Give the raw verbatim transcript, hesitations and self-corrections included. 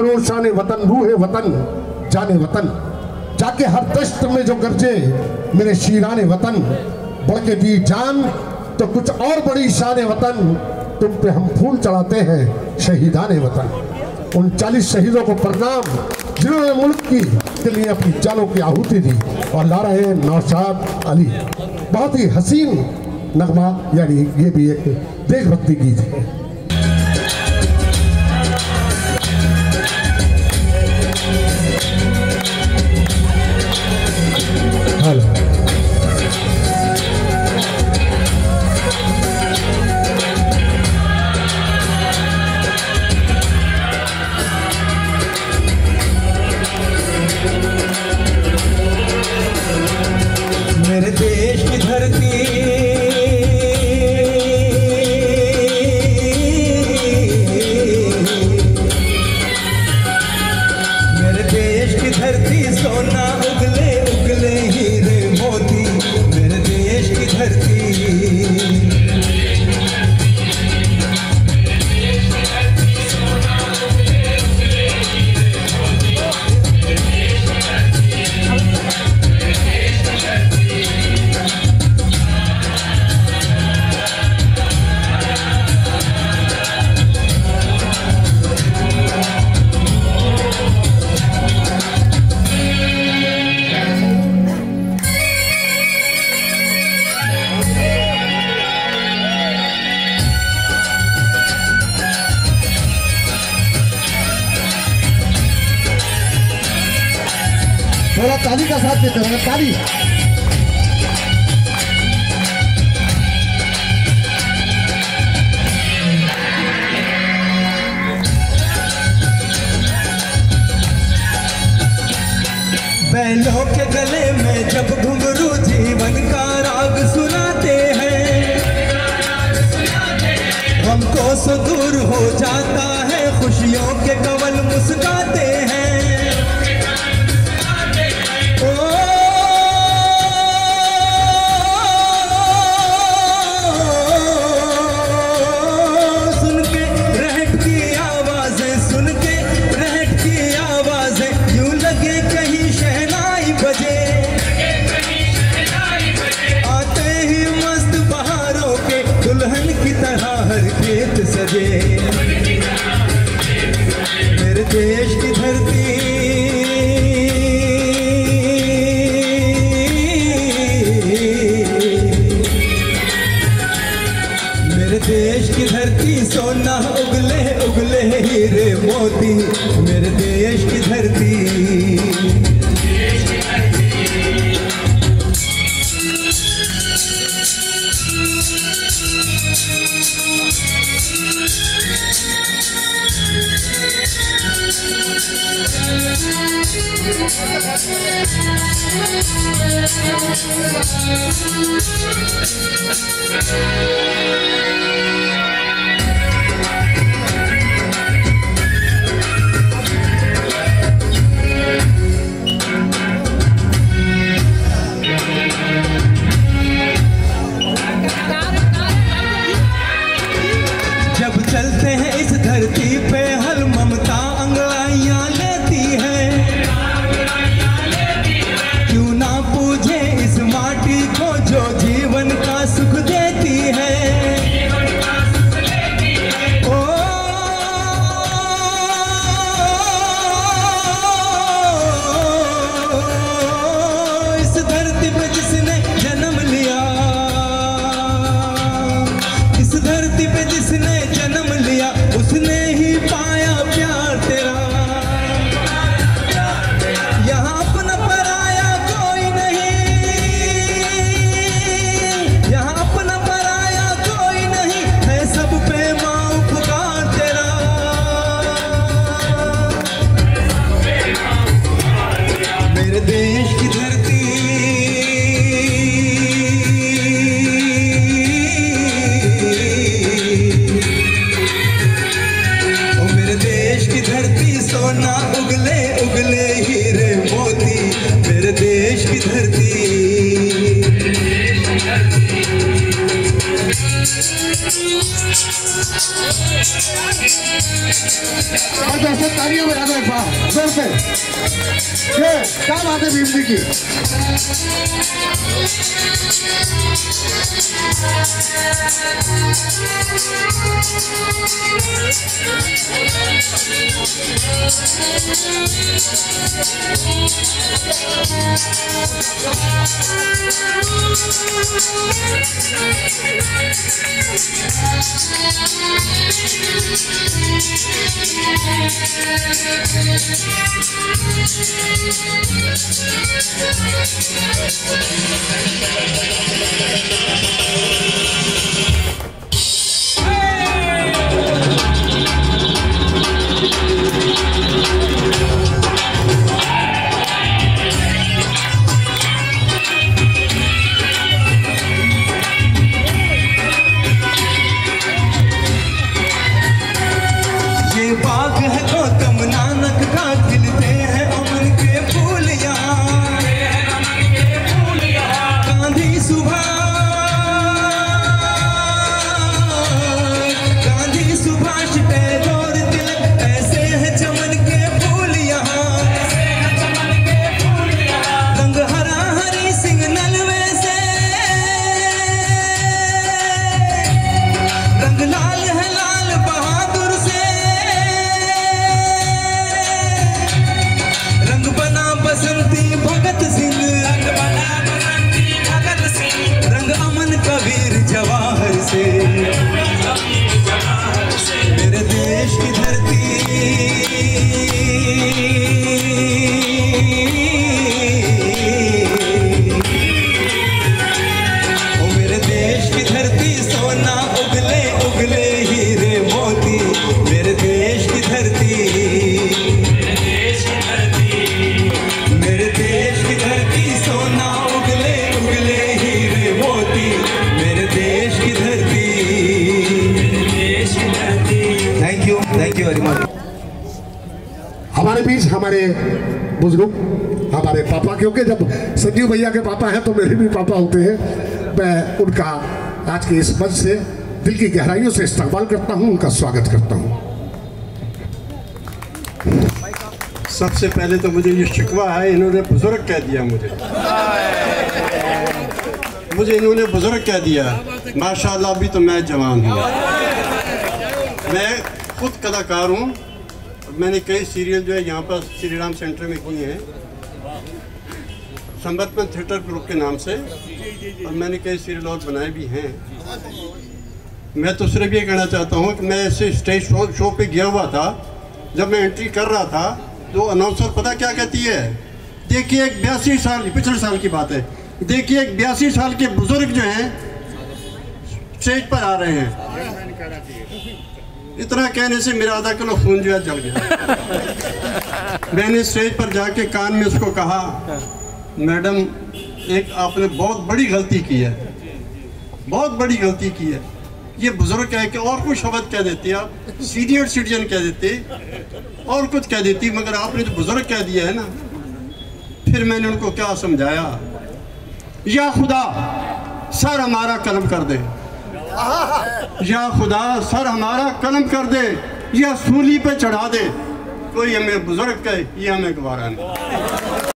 फरोश शान वतन, रूहे वतन जाने वतन, जाके हर दश्त में जो गरजे मेरे शीराने वतन, बढ़ के दी जान तो कुछ और बड़ी शान वतन, तुम पे हम फूल चढ़ाते हैं शहीदाने वतन। उन चालीस शहीदों को प्रणाम जिन्होंने मुल्क की के लिए अपनी जानों की आहुति दी। और ला रहे हैं नौशाद अली, बहुत ही हसीन नगमा, यानी ये भी एक देशभक्ति गीत है। हेलो मेरे देश की धरती, मेरे देश की धरती सोना उगले उगले हीरे मोती, मेरे देश की धरती। थोड़ा ताली का साथ देते हैं, ताली। बैलों के गले में जब घुंघरू जीवन का राग सुनाते हैं, हमको सो दूर हो जाता है, खुशियों के कवल मुस्काते हैं। सजे मेरे देश की धरती, मेरे देश की धरती सोना उगले उगले हीरे मोती, मेरे देश की धरती। जब चलते हैं इस धरती पे हर ममता अंगड़ाइयाँ लेती है, क्यों ना पूछे इस माटी को जो जीवन का सुख देती है। ओ इस धरती पे जिसने जन्म लिया, इस धरती पे जिसने जन्म लिया, उसने ही पाया प्यार तेरा। यहाँ अपना पराया कोई नहीं, यहाँ अपना पराया कोई नहीं, है सब पे माँ उपकार तेरा। मेरे देश की धरती, सोना उगले उगले हीरे मोती, मेरे देश की धरती। और दोस्तों तालियां बजा दो एक बार जोर से। ये क्या बात है भीम जी की। हमारे बीच हमारे बुजुर्ग हमारे पापा, क्योंकि जब संजीव भैया के पापा हैं तो मेरे भी पापा होते हैं। मैं उनका आज के इस मंच से दिल की गहराइयों से इस्तकबाल करता हूं, उनका स्वागत करता हूं। सबसे पहले तो मुझे ये शिकवा है, इन्होंने बुजुर्ग कह दिया मुझे मुझे इन्होंने बुजुर्ग कह दिया। माशाल्लाह अभी तो मैं जवान हूँ, मैं खुद कलाकार हूँ। मैंने कई सीरियल जो है यहाँ पर श्री राम सेंटर में किए हैं, समर्पण थिएटर ग्रुप के नाम से, और मैंने कई सीरियल और बनाए भी हैं। मैं तो सिर्फ ये कहना चाहता हूँ कि मैं ऐसे स्टेज शो शो पे गया हुआ था, जब मैं एंट्री कर रहा था तो अनाउंसर पता क्या कहती है, देखिए एक बयासी साल पिछले साल की बात है, देखिए एक बयासी साल के बुजुर्ग जो हैं स्टेज पर आ रहे हैं। इतना कहने से मेरा आधा किलो खून जो है जल गया। मैंने स्टेज पर जाके कान में उसको कहा, मैडम एक आपने बहुत बड़ी गलती की है, बहुत बड़ी गलती की है। ये बुजुर्ग कह के और कुछ शब्द कह देती, आप सीनियर सिटीजन कह देते और कुछ कह देती, मगर आपने जो बुजुर्ग कह दिया है ना। फिर मैंने उनको क्या समझाया, या खुदा सर हमारा कलम कर दे, या खुदा सर हमारा कलम कर दे, या सूली पे चढ़ा दे, कोई हमें बुजुर्ग कहे ये हमें गवारा नहीं।